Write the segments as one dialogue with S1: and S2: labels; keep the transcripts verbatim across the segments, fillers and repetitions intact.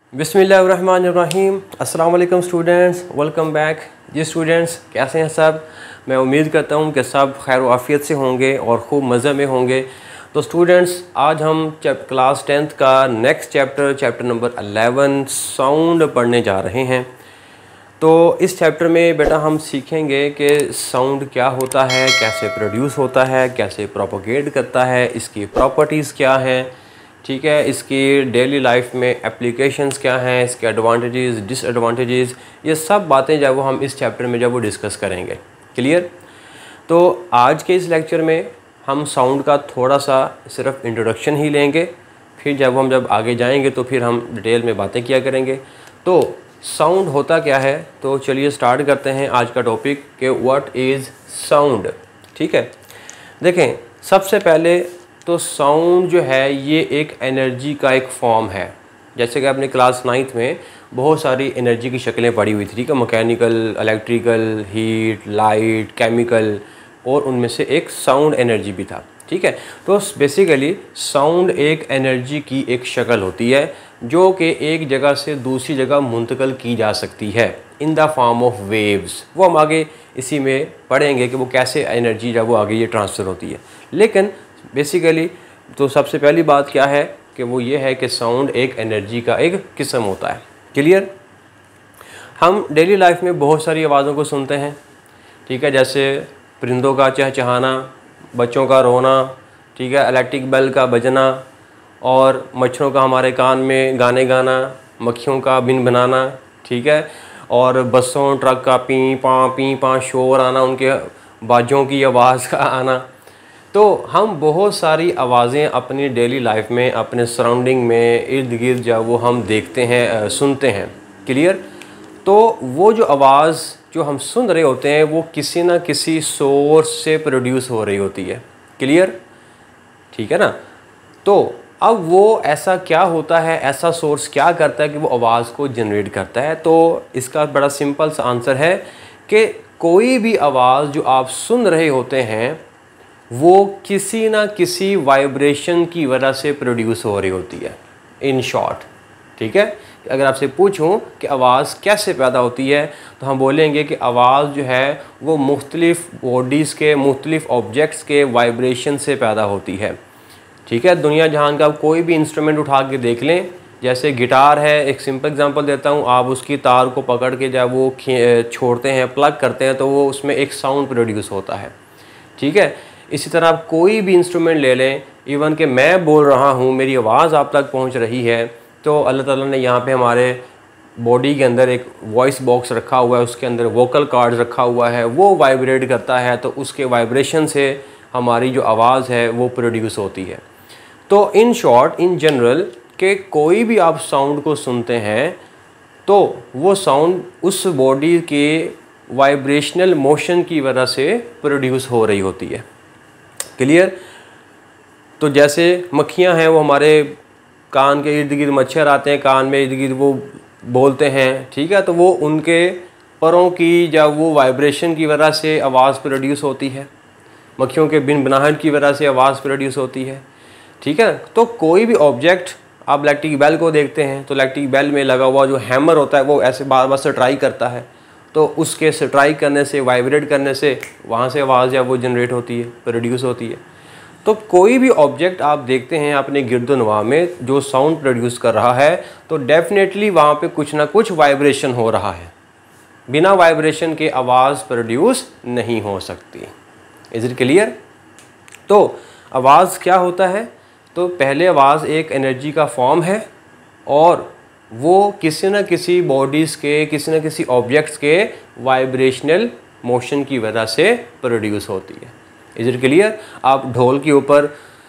S1: बिस्मिल्लाहिर्रहमानिर्रहीम। अस्सलाम वालेकुम स्टूडेंट्स, वेलकम बैक। जी स्टूडेंट्स, कैसे हैं सब? मैं उम्मीद करता हूँ कि सब खैर आफ़ियत से होंगे और ख़ूब मज़े में होंगे। तो स्टूडेंट्स, आज हम क्लास टेंथ का next chapter chapter number eleven sound पढ़ने जा रहे हैं। तो इस चैप्टर में बेटा हम सीखेंगे कि साउंड क्या होता है, कैसे प्रोड्यूस होता है, कैसे प्रोपोगेट करता है, इसकी प्रॉपर्टीज़ क्या हैं, ठीक है, इसकी डेली लाइफ में एप्लीकेशंस क्या हैं, इसके एडवांटेजेस डिसएडवांटेजेस, ये सब बातें जब वो हम इस चैप्टर में जब वो डिस्कस करेंगे। क्लियर? तो आज के इस लेक्चर में हम साउंड का थोड़ा सा सिर्फ इंट्रोडक्शन ही लेंगे, फिर जब हम जब आगे जाएंगे तो फिर हम डिटेल में बातें किया करेंगे। तो साउंड होता क्या है, तो चलिए स्टार्ट करते हैं आज का टॉपिक कि व्हाट इज़ साउंड। ठीक है, देखें सबसे पहले तो साउंड जो है ये एक एनर्जी का एक फॉर्म है। जैसे कि आपने क्लास नाइन्थ में बहुत सारी एनर्जी की शक्लें पढ़ी हुई थी, ठीक है, mechanical, electrical, heat, light, chemical, और उनमें से एक साउंड एनर्जी भी था। ठीक है, तो बेसिकली साउंड एक एनर्जी की एक शक्ल होती है जो कि एक जगह से दूसरी जगह मुंतकिल की जा सकती है in the form of waves. वो हम आगे इसी में पढ़ेंगे कि वो कैसे एनर्जी जब वो आगे ये ट्रांसफ़र होती है। लेकिन बेसिकली तो सबसे पहली बात क्या है कि वो ये है कि साउंड एक एनर्जी का एक किस्म होता है। क्लियर? हम डेली लाइफ में बहुत सारी आवाज़ों को सुनते हैं, ठीक है, जैसे परिंदों का चहचहाना, बच्चों का रोना, ठीक है, इलेक्ट्रिक बेल का बजना, और मच्छरों का हमारे कान में गाने गाना, मक्खियों का बिन बनाना, ठीक है, और बसों ट्रक का पी पा पी पा शोर आना, उनके बाजों की आवाज़ का आना। तो हम बहुत सारी आवाज़ें अपनी डेली लाइफ में, अपने सराउंडिंग में, इर्द गिर्द जब वो हम देखते हैं, सुनते हैं। क्लियर? तो वो जो आवाज़ जो हम सुन रहे होते हैं वो किसी ना किसी सोर्स से प्रोड्यूस हो रही होती है। क्लियर? ठीक है ना? तो अब वो ऐसा क्या होता है, ऐसा सोर्स क्या करता है कि वो आवाज़ को जनरेट करता है? तो इसका बड़ा सिंपल सा आंसर है कि कोई भी आवाज़ जो आप सुन रहे होते हैं वो किसी ना किसी वाइब्रेशन की वजह से प्रोड्यूस हो रही होती है, इन शॉर्ट। ठीक है, अगर आपसे पूछूं कि आवाज़ कैसे पैदा होती है तो हम बोलेंगे कि आवाज़ जो है वो मुख्तलिफ़ बॉडीज़ के, मुख्तलिफ़ ऑब्जेक्ट्स के वाइब्रेशन से पैदा होती है। ठीक है, दुनिया जहान का आप कोई भी इंस्ट्रूमेंट उठा के देख लें, जैसे गिटार है, एक सिंपल एग्जांपल देता हूँ, आप उसकी तार को पकड़ के जब वो छोड़ते हैं, प्लग करते हैं, तो वो उसमें एक साउंड प्रोड्यूस होता है। ठीक है, इसी तरह आप कोई भी इंस्ट्रूमेंट ले लें, इवन कि मैं बोल रहा हूँ, मेरी आवाज़ आप तक पहुँच रही है, तो अल्लाह ताला ने यहाँ पे हमारे बॉडी के अंदर एक वॉइस बॉक्स रखा हुआ है, उसके अंदर वोकल कार्ड रखा हुआ है, वो वाइब्रेट करता है, तो उसके वाइब्रेशन से हमारी जो आवाज़ है वो प्रोड्यूस होती है। तो इन शॉर्ट, इन जनरल, कि कोई भी आप साउंड को सुनते हैं तो वो साउंड उस बॉडी के वाइब्रेशनल मोशन की वजह से प्रोड्यूस हो रही होती है। क्लियर? तो जैसे मक्खियां हैं, वो हमारे कान के इर्द गिर्द मच्छर आते हैं, कान में इर्द गिर्द वो बोलते हैं, ठीक है, तो वो उनके परों की जब वो वाइब्रेशन की वजह से आवाज़ प्रोड्यूस होती है, मक्खियों के बिन बनाहट की वजह से आवाज़ प्रोड्यूस होती है। ठीक है, तो कोई भी ऑब्जेक्ट, आप इलेक्ट्रिक बेल को देखते हैं तो इलेक्ट्रिक बेल में लगा हुआ जो हैमर होता है वो ऐसे बार बार स्ट्राइक करता है, तो उसके स्ट्राइक करने से, वाइब्रेट करने से वहाँ से आवाज़ या वो जनरेट होती है, प्रोड्यूस होती है। तो कोई भी ऑब्जेक्ट आप देखते हैं अपने गिरदोनवा में जो साउंड प्रोड्यूस कर रहा है, तो डेफिनेटली वहाँ पे कुछ ना कुछ वाइब्रेशन हो रहा है। बिना वाइब्रेशन के आवाज़ प्रोड्यूस नहीं हो सकती। Is it clear? तो आवाज़ क्या होता है? तो पहले आवाज़ एक एनर्जी का फॉर्म है और वो किसी न किसी बॉडीज़ के, किसी न किसी ऑब्जेक्ट्स के वाइब्रेशनल मोशन की वजह से प्रोड्यूस होती है। Is it clear? आप ढोल के ऊपर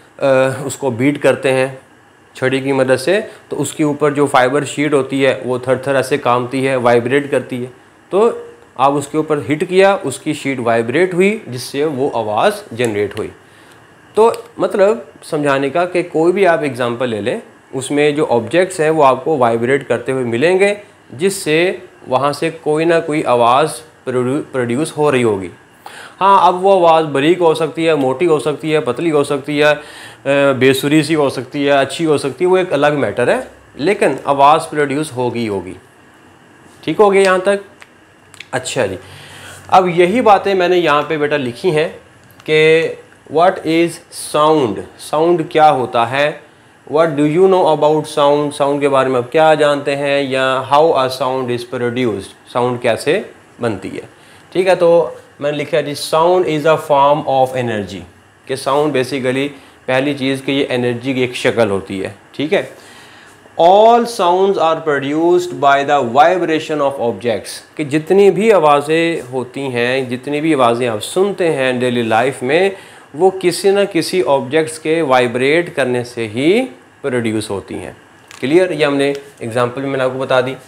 S1: उसको बीट करते हैं छड़ी की मदद से, तो उसके ऊपर जो फाइबर शीट होती है वो थर थर ऐसे कांपती है, वाइब्रेट करती है, तो आप उसके ऊपर हिट किया, उसकी शीट वाइब्रेट हुई, जिससे वो आवाज़ जनरेट हुई। तो मतलब समझाने का कि कोई भी आप एग्ज़ाम्पल ले लें, उसमें जो ऑब्जेक्ट्स हैं वो आपको वाइब्रेट करते हुए मिलेंगे, जिससे वहाँ से कोई ना कोई आवाज़ प्रोड्यूस हो रही होगी। हाँ, अब वो आवाज़ बारीक हो सकती है, मोटी हो सकती है, पतली हो सकती है, बेसुरी सी हो सकती है, अच्छी हो सकती है, वो एक अलग मैटर है। लेकिन आवाज़ प्रोड्यूस होगी होगी। ठीक हो गया यहाँ तक? अच्छा जी, अब यही बातें मैंने यहाँ पे बेटा लिखी हैं कि व्हाट इज़ साउंड, साउंड क्या होता है, what do you know about sound, sound के बारे में आप क्या जानते हैं, या how a sound is produced, sound कैसे बनती है। ठीक है, तो मैंने लिखा है जी sound is a form of energy, कि साउंड बेसिकली पहली चीज़ कि ये एनर्जी की एक शक्ल होती है। ठीक है, all sounds are produced by the vibration of objects, कि जितनी भी आवाज़ें होती हैं, जितनी भी आवाज़ें आप सुनते हैं डेली लाइफ में, वो किसी न किसी ऑब्जेक्ट्स के वाइब्रेट करने से ही प्रोड्यूस होती हैं। क्लियर? ये हमने एग्जांपल में मैंने आपको बता दी।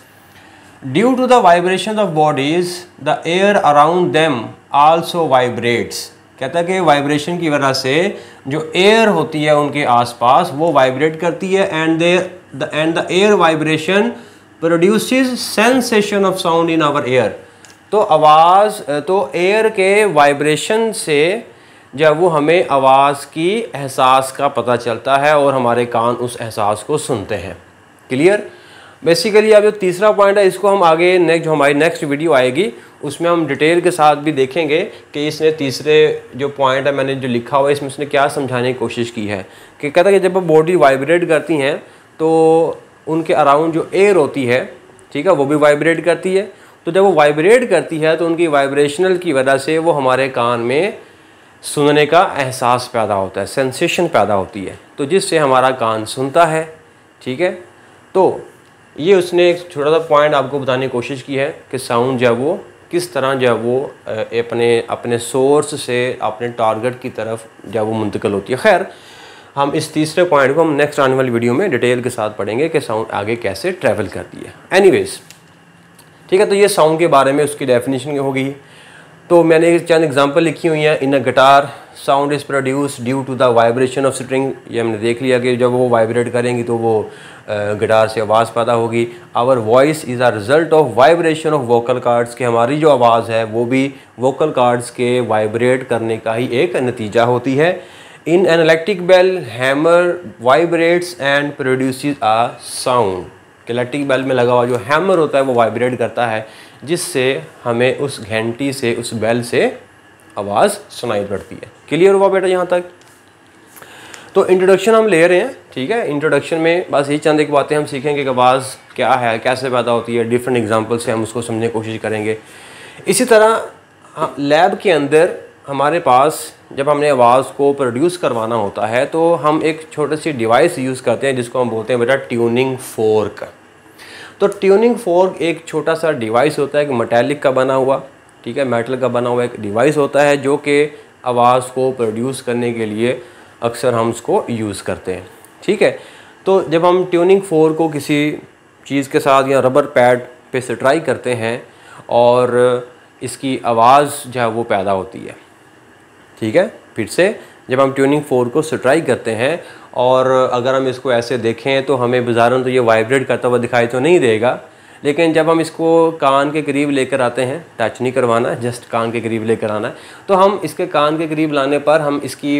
S1: Due to the vibration of bodies the air around them also vibrates, कहता है कि वाइब्रेशन की वजह से जो एयर होती है उनके आसपास वो वाइब्रेट करती है, and there the end the air vibration produces sensation of sound in our air. तो आवाज़ तो एयर के वाइब्रेशन से जब वो हमें आवाज़ की एहसास का पता चलता है और हमारे कान उस एहसास को सुनते हैं। क्लियर? बेसिकली अब जो तीसरा पॉइंट है इसको हम आगे नेक्स्ट जो हमारी नेक्स्ट वीडियो आएगी उसमें हम डिटेल के साथ भी देखेंगे कि इसने तीसरे जो पॉइंट है मैंने जो लिखा हुआ है इसमें इसने क्या समझाने की कोशिश की है। कि कहता है कि जब बॉडी वाइब्रेट करती हैं तो उनके अराउंड जो एयर होती है, ठीक है, वो भी वाइब्रेट करती है। तो जब वो वाइब्रेट करती है तो उनकी वाइब्रेशनल की वजह से वो हमारे कान में सुनने का एहसास पैदा होता है, सेंसेशन पैदा होती है, तो जिससे हमारा कान सुनता है। ठीक है, तो ये उसने एक छोटा सा पॉइंट आपको बताने की कोशिश की है कि साउंड जब वो किस तरह जब वो अपने अपने सोर्स से अपने टारगेट की तरफ जब वो मुंतकिल होती है। खैर, हम इस तीसरे पॉइंट को हम नेक्स्ट आने वाली वीडियो में डिटेल के साथ पढ़ेंगे कि साउंड आगे कैसे ट्रैवल करती है। एनीवेज, ठीक है, तो ये साउंड के बारे में उसकी डेफिनेशन होगी। तो मैंने चंद एग्जांपल लिखी हुई हैं। In a guitar sound is produce due to the vibration of string, ये हमने देख लिया कि जब वो वाइब्रेट करेंगी तो वो गिटार से आवाज़ पैदा होगी। Our voice is a result of vibration of vocal cords, कि हमारी जो आवाज़ है वो भी वोकल कार्ड्स के वाइब्रेट करने का ही एक नतीजा होती है। In an electric bell hammer vibrates and produces a sound, कि इलेक्ट्रिक बेल में लगा हुआ जो हैमर होता है वो वाइब्रेट करता है, जिससे हमें उस घंटी से उस बेल से आवाज़ सुनाई पड़ती है। क्लियर हुआ बेटा यहाँ तक? तो इंट्रोडक्शन हम ले रहे हैं। ठीक है, इंट्रोडक्शन में बस ये चंद एक बातें हम सीखेंगे कि आवाज़ क्या है, कैसे पैदा होती है, डिफरेंट एग्जांपल से हम उसको समझने की कोशिश करेंगे। इसी तरह लैब के अंदर हमारे पास जब हमने आवाज़ को प्रोड्यूस करवाना होता है तो हम एक छोटी सी डिवाइस यूज़ करते हैं जिसको हम बोलते हैं बेटा ट्यूनिंग फोर्क। तो ट्यूनिंग फोर्क एक छोटा सा डिवाइस होता है, एक मेटालिक का बना हुआ, ठीक है, मेटल का बना हुआ एक डिवाइस होता है जो कि आवाज़ को प्रोड्यूस करने के लिए अक्सर हम उसको यूज़ करते हैं। ठीक है, तो जब हम ट्यूनिंग फोर्क को किसी चीज़ के साथ या रबर पैड पे स्ट्राई करते हैं और इसकी आवाज़ जो है वो पैदा होती है। ठीक है, फिर से जब हम ट्यूनिंग फोर्क को स्ट्राइक करते हैं और अगर हम इसको ऐसे देखें तो हमें बाज़ारों तो ये वाइब्रेट करता हुआ दिखाई तो नहीं देगा, लेकिन जब हम इसको कान के करीब लेकर आते हैं, टच नहीं करवाना, जस्ट कान के करीब लेकर आना है, तो हम इसके कान के करीब लाने पर हम इसकी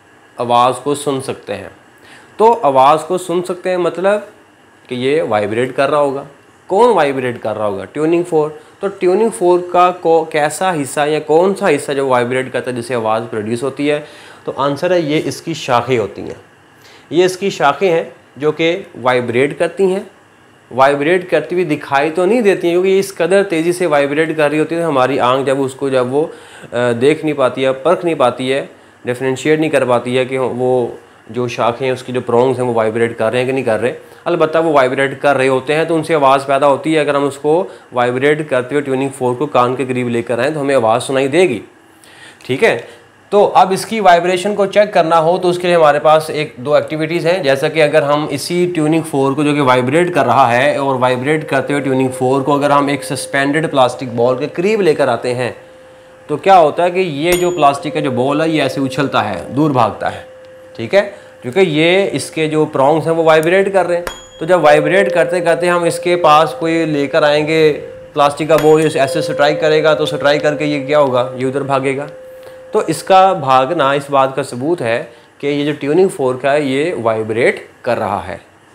S1: आवाज़ को सुन सकते हैं। तो आवाज़ को सुन सकते हैं मतलब कि ये वाइब्रेट कर रहा होगा। कौन वाइब्रेट कर रहा होगा? Tuning fork. तो ट्यूनिंग फोर्क का को कैसा हिस्सा या कौन सा हिस्सा जो वाइब्रेट करता है जिससे आवाज़ प्रोड्यूस होती है? तो आंसर है ये इसकी शाखें होती हैं। ये इसकी शाखें हैं जो कि वाइब्रेट करती हैं। वाइब्रेट करती हुई दिखाई तो नहीं देती हैं क्योंकि इस कदर तेज़ी से वाइब्रेट कर रही होती है, हमारी आंख जब उसको जब वो देख नहीं पाती है, परख नहीं पाती है, डिफ्रेंशिएट नहीं कर पाती है कि वो जो शाखें हैं उसकी जो प्रोंग्स हैं वो वाइब्रेट कर रहे हैं कि नहीं कर रहे। अलबत्ता वो वाइब्रेट कर रहे होते हैं तो उनसे आवाज़ पैदा होती है। अगर हम उसको वाइब्रेट करते हुए ट्यूनिंग फोर्क को कान के करीब लेकर आएँ तो हमें आवाज़ सुनाई देगी। ठीक है, तो अब इसकी वाइब्रेशन को चेक करना हो तो उसके लिए हमारे पास एक दो एक्टिविटीज़ हैं। जैसा कि अगर हम इसी ट्यूनिंग फोर्क को जो कि वाइब्रेट कर रहा है और वाइब्रेट करते हुए ट्यूनिंग फोर्क को अगर हम एक सस्पेंडेड प्लास्टिक बॉल के करीब लेकर आते हैं तो क्या होता है कि ये जो प्लास्टिक का जो बॉल है ये ऐसे उछलता है, दूर भागता है। ठीक है, क्योंकि ये इसके जो प्रॉन्ग्स हैं वो वाइब्रेट कर रहे हैं। तो जब वाइब्रेट करते करते हम इसके पास कोई लेकर आएंगे प्लास्टिक का बॉल, ऐसे स्ट्राइक करेगा तो स्ट्राइक करके ये क्या होगा, ये उधर भागेगा। तो इसका भागना इस बात का सबूत है कि ये जो ट्यूनिंग फोर्क है ये वाइब्रेट कर रहा है।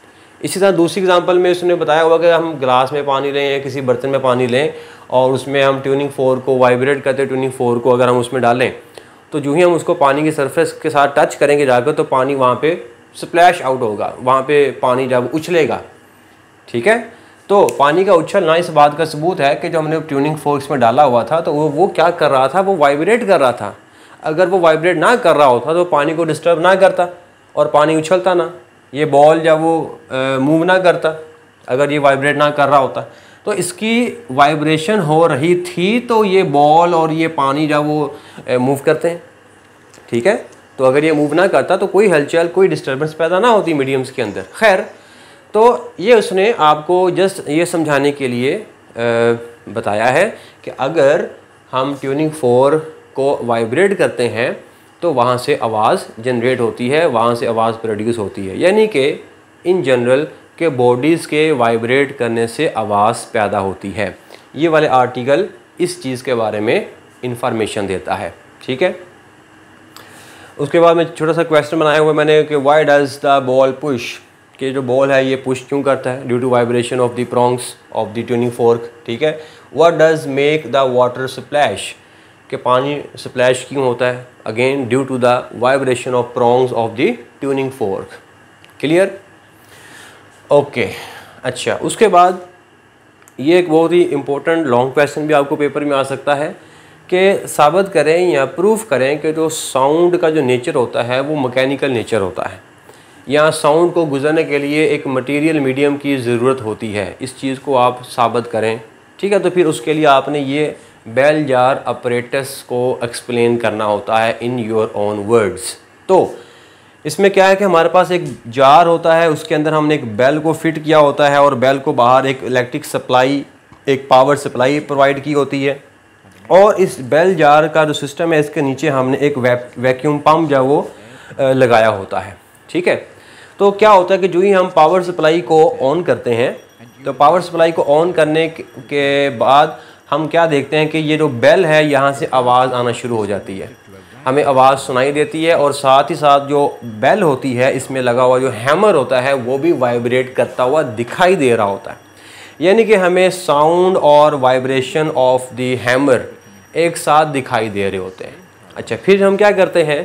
S1: इसी तरह दूसरी एग्जांपल में उसने बताया हुआ कि हम ग्लास में पानी लें या किसी बर्तन में पानी लें और उसमें हम ट्यूनिंग फोर्क को वाइब्रेट करते ट्यूनिंग फोर्क को अगर हम उसमें डालें तो जो ही हम उसको पानी की सरफेस के साथ टच करेंगे जाकर तो पानी वहाँ पे स्प्लैश आउट होगा, वहाँ पे पानी जब उछलेगा। ठीक है, तो पानी का उछलना इस बात का सबूत है कि जो हमने ट्यूनिंग फोर्क्स में डाला हुआ था तो वो वो क्या कर रहा था, वो वाइब्रेट कर रहा था। अगर वो वाइब्रेट ना कर रहा होता तो पानी को डिस्टर्ब ना करता और पानी उछलता ना, ये बॉल जब वो मूव ना करता अगर ये वाइब्रेट ना कर रहा होता। तो इसकी वाइब्रेशन हो रही थी तो ये बॉल और ये पानी जब वो मूव करते हैं। ठीक है, तो अगर ये मूव ना करता तो कोई हलचल कोई डिस्टर्बेंस पैदा ना होती मीडियम्स के अंदर। खैर, तो ये उसने आपको जस्ट ये समझाने के लिए आ, बताया है कि अगर हम ट्यूनिंग फोर्क को वाइब्रेट करते हैं तो वहाँ से आवाज़ जनरेट होती है, वहाँ से आवाज़ प्रोड्यूस होती है। यानी कि इन जनरल के बॉडीज़ के वाइब्रेट करने से आवाज़ पैदा होती है। ये वाले आर्टिकल इस चीज़ के बारे में इंफॉर्मेशन देता है। ठीक है, उसके बाद में छोटा सा क्वेश्चन बनाया हुआ मैंने कि why does the ball push, कि जो बॉल है ये पुश क्यों करता है, due to vibration of the prongs of the tuning fork. ठीक है, what does make the water splash, कि पानी स्प्लैश क्यों होता है, again due to the vibration of prongs of the tuning fork. Clear, okay. अच्छा, उसके बाद ये एक बहुत ही इम्पोर्टेंट लॉन्ग क्वेश्चन भी आपको पेपर में आ सकता है कि साबित करें या प्रूफ करें कि जो साउंड का जो नेचर होता है वो मैकेनिकल नेचर होता है, या साउंड को गुजरने के लिए एक मटेरियल मीडियम की ज़रूरत होती है। इस चीज़ को आप साबित करें। ठीक है, तो फिर उसके लिए आपने ये बेल जार अपरेटस को एक्सप्लेन करना होता है इन योर ओन वर्ड्स। तो इसमें क्या है कि हमारे पास एक जार होता है, उसके अंदर हमने एक बेल को फिट किया होता है और बेल को बाहर एक इलेक्ट्रिक सप्लाई, एक पावर सप्लाई प्रोवाइड की होती है। और इस बेल जार का जो सिस्टम है इसके नीचे हमने एक वै, वैक्यूम पम्प जो वो लगाया होता है। ठीक है, तो क्या होता है कि जो ही हम पावर सप्लाई को ऑन करते हैं तो पावर सप्लाई को ऑन करने के बाद हम क्या देखते हैं कि ये जो बेल है यहाँ से आवाज़ आना शुरू हो जाती है, हमें आवाज़ सुनाई देती है और साथ ही साथ जो बेल होती है इसमें लगा हुआ जो हैमर होता है वो भी वाइब्रेट करता हुआ दिखाई दे रहा होता है। यानी कि हमें साउंड और वाइब्रेशन ऑफ द हैमर एक साथ दिखाई दे रहे होते हैं। अच्छा, फिर हम क्या करते हैं,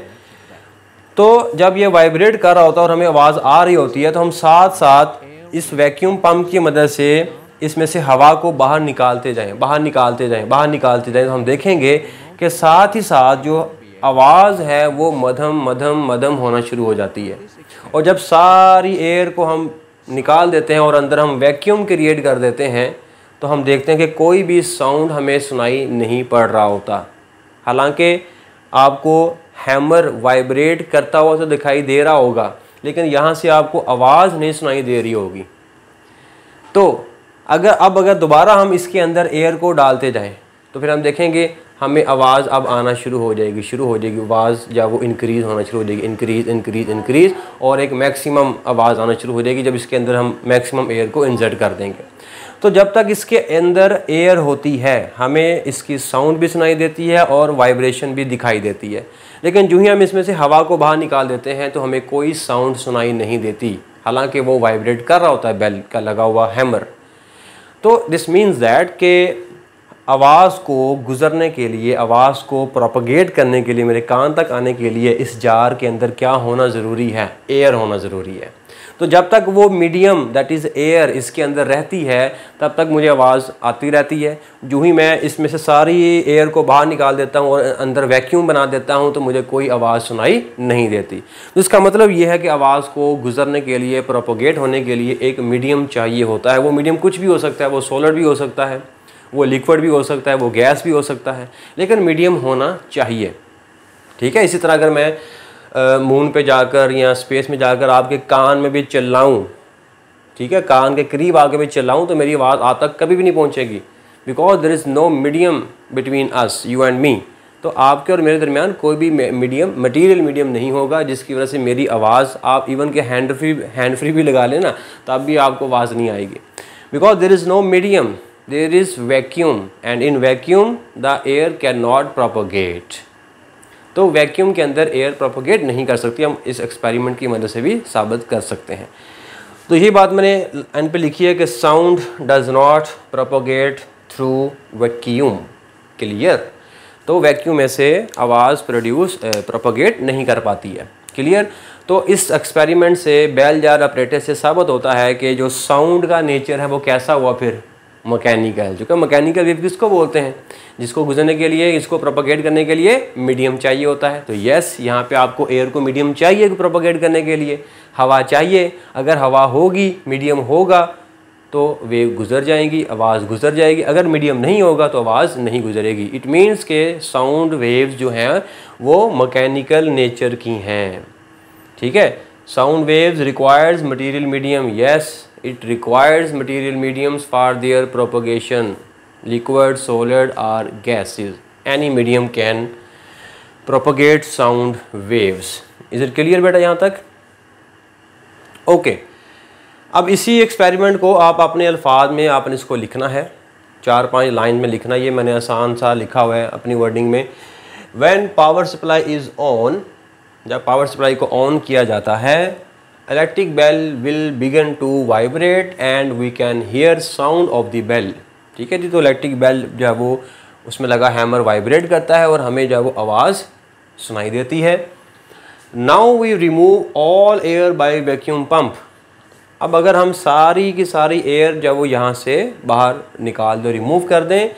S1: तो जब ये वाइब्रेट कर रहा होता है और हमें आवाज़ आ रही होती है तो हम साथ साथ इस वैक्यूम पंप की मदद से इसमें से हवा को बाहर निकालते जाएं बाहर निकालते जाएं बाहर निकालते जाएं तो हम देखेंगे कि साथ ही साथ जो आवाज़ है वो मध्यम मध्यम मध्यम होना शुरू हो जाती है। और जब सारी एयर को हम निकाल देते हैं और अंदर हम वैक्यूम क्रिएट कर देते हैं तो हम देखते हैं कि कोई भी साउंड हमें सुनाई नहीं पड़ रहा होता। हालांकि आपको हैमर वाइब्रेट करता हुआ तो दिखाई दे रहा होगा लेकिन यहाँ से आपको आवाज़ नहीं सुनाई दे रही होगी। तो अगर अब अगर दोबारा हम इसके अंदर एयर को डालते जाएं तो फिर हम देखेंगे हमें आवाज़ अब आना शुरू हो जाएगी शुरू हो जाएगी आवाज़ जब वो इंक्रीज़ होना शुरू हो जाएगी, इंक्रीज़ इंक्रीज़ इंक्रीज़ और एक मैक्सिमम आवाज़ आना शुरू हो जाएगी जब इसके अंदर हम मैक्सिमम एयर को इंसर्ट कर देंगे। तो जब तक इसके अंदर एयर होती है हमें इसकी साउंड भी सुनाई देती है और वाइब्रेशन भी दिखाई देती है, लेकिन जो ही हम इसमें से हवा को बाहर निकाल देते हैं तो हमें कोई साउंड सुनाई नहीं देती, हालांकि वो वाइब्रेट कर रहा होता है बेल का लगा हुआ हैमर। तो दिस मीन्स दैट कि आवाज़ को गुज़रने के लिए, आवाज़ को प्रोपगेट करने के लिए, मेरे कान तक आने के लिए इस जार के अंदर क्या होना ज़रूरी है, एयर होना ज़रूरी है। तो जब तक वो मीडियम दैट इज़ एयर इसके अंदर रहती है तब तक मुझे आवाज़ आती रहती है। जो ही मैं इसमें से सारी एयर को बाहर निकाल देता हूँ और अंदर वैक्यूम बना देता हूँ तो मुझे कोई आवाज़ सुनाई नहीं देती। तो इसका मतलब ये है कि आवाज़ को गुज़रने के लिए, प्रोपगेट होने के लिए एक मीडियम चाहिए होता है। वो मीडियम कुछ भी हो सकता है, वो सोलर भी हो सकता है, वो लिक्विड भी हो सकता है, वो गैस भी हो सकता है, लेकिन मीडियम होना चाहिए। ठीक है, इसी तरह अगर मैं मून पे जाकर या स्पेस में जाकर आपके कान में भी चिल्लाऊं, ठीक है, कान के करीब आके भी चिल्लाऊं तो मेरी आवाज़ आप तक कभी भी नहीं पहुंचेगी, because there is no medium between us, you and me. तो आपके और मेरे दरमियान कोई भी मीडियम, मटीरियल मीडियम नहीं होगा जिसकी वजह से मेरी आवाज़, आप इवन के हैंड फ्री हैंड फ्री भी लगा लेना तब भी आपको आवाज़ नहीं आएगी, because there is no medium, there is vacuum and in vacuum the air can not propagate. तो वैक्यूम के अंदर एयर प्रोपगेट नहीं कर सकती, हम इस एक्सपेरिमेंट की मदद से भी साबित कर सकते हैं। तो ये बात मैंने एन पे लिखी है कि sound does not propagate through vacuum. Clear. तो वैक्यूम में से आवाज़ प्रोड्यूस प्रोपोगेट नहीं कर पाती है। क्लियर। तो इस एक्सपेरिमेंट से बेल जार अपरेटस से साबित होता है कि जो साउंड का नेचर है वो कैसा हुआ, फिर मैकेनिकल। जो कि मैकेनिकल वेव किसको बोलते हैं, जिसको गुजरने के लिए, इसको प्रोपोगेट करने के लिए मीडियम चाहिए होता है। तो यस, यहाँ पे आपको एयर को मीडियम चाहिए प्रोपोगेट करने के लिए, हवा चाहिए। अगर हवा होगी, मीडियम होगा तो वेव गुजर जाएंगी, आवाज़ गुजर जाएगी। अगर मीडियम नहीं होगा तो आवाज़ नहीं गुजरेगी। इट मीन्स के साउंड वेव्स जो हैं वो मैकेनिकल नेचर की हैं। ठीक है। Sound waves requires material medium. Yes, it requires material mediums for their propagation. Liquid, solid or gases, any medium can propagate sound waves. Is it clear बेटा यहाँ तक? Okay okay. अब इसी एक्सपेरिमेंट को आप अपने अल्फाज में आपने इसको लिखना है, चार पांच लाइन में लिखना। ये मैंने आसान सा लिखा हुआ है अपनी वर्डिंग में। When power supply is on, जब पावर सप्लाई को ऑन किया जाता है, electric bell will begin to vibrate and we can hear sound of the bell। ठीक है जी। तो इलेक्ट्रिक बेल जो है वो उसमें लगा हैमर वाइब्रेट करता है और हमें जो है वो आवाज़ सुनाई देती है। Now we remove all air by vacuum pump। अब अगर हम सारी की सारी एयर जो वो यहाँ से बाहर निकाल दो, रिमूव कर दें,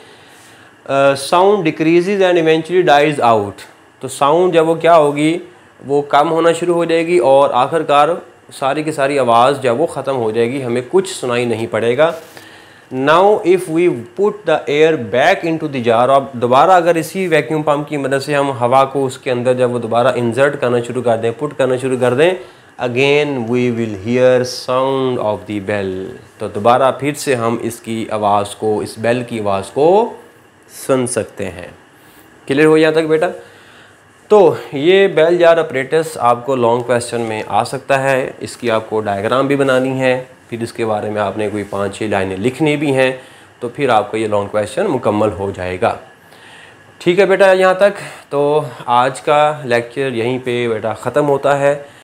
S1: sound decreases and eventually dies out. तो साउंड जब वो क्या होगी, वो कम होना शुरू हो जाएगी और आखिरकार सारी की सारी आवाज़ जब वो ख़त्म हो जाएगी, हमें कुछ सुनाई नहीं पड़ेगा। Now if we put the air back into the jar, अब दोबारा अगर इसी वैक्यूम पम्प की मदद से हम हवा को उसके अंदर जब वो दोबारा इंसर्ट करना शुरू कर दें, पुट करना शुरू कर दें, again we will hear sound of the bell. तो दोबारा फिर से हम इसकी आवाज़ को, इस बेल की आवाज़ को सुन सकते हैं। क्लियर हो यहाँ तक बेटा? तो ये बेल जार अपरेटस आपको लॉन्ग क्वेश्चन में आ सकता है। इसकी आपको डायग्राम भी बनानी है, फिर इसके बारे में आपने कोई पाँच छः लाइनें लिखनी भी हैं, तो फिर आपका ये लॉन्ग क्वेश्चन मुकम्मल हो जाएगा। ठीक है बेटा यहाँ तक। तो आज का लेक्चर यहीं पे बेटा ख़त्म होता है।